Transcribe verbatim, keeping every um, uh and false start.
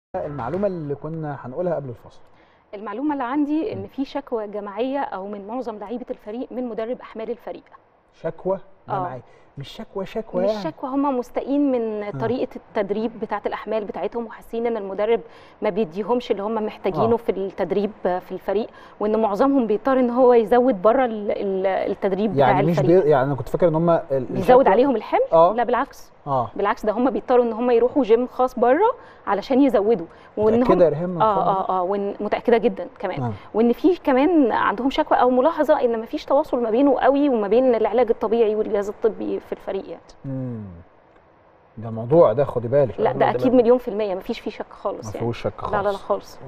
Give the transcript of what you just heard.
المعلومة اللي كنا هنقولها قبل الفصل. المعلومة اللي عندي ان في شكوى جماعية او من معظم لعيبة الفريق من مدرب احمال الفريق. شكوى جماعية. آه. مش شكوى شكوى مش يعني. شكوى، هم مستائين من آه. طريقة التدريب بتاعة الاحمال بتاعتهم وحاسين ان المدرب ما بيديهمش اللي هم محتاجينه آه. في التدريب في الفريق، وان معظمهم بيضطر ان هو يزود بره التدريب يعني بتاع مش الفريق. بي... يعني انا كنت فاكر ان هم بيزود عليهم الحمل. آه. لا بالعكس. اه بالعكس، ده هم بيضطروا ان هم يروحوا جيم خاص بره علشان يزودوا. وان متأكدة هم يا ريهام من اه الخبر ده؟ اه اه وان متاكده جدا كمان. آه. وان في كمان عندهم شكوى او ملاحظه ان مفيش تواصل ما بينه قوي وما بين العلاج الطبيعي والجهاز الطبي في الفريق يعني. امم ده موضوع ده، خدي بالك. لا ده اكيد مليون في الميه مفيش فيه شك خالص ما يعني. فيهوش شك خالص. لا لا لا خالص.